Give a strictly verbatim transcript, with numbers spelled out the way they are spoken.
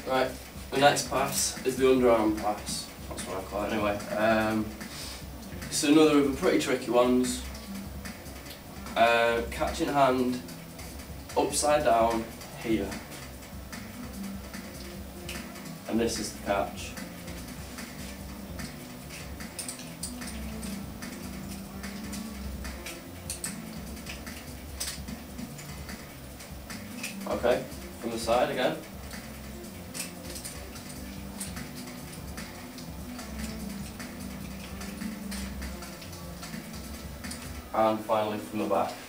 Right, the next pass is the underarm pass. That's what I call it anyway. Um, it's another of the pretty tricky ones. Uh, catch in hand, upside down, here. And this is the catch. Okay, from the side again. And finally from the back.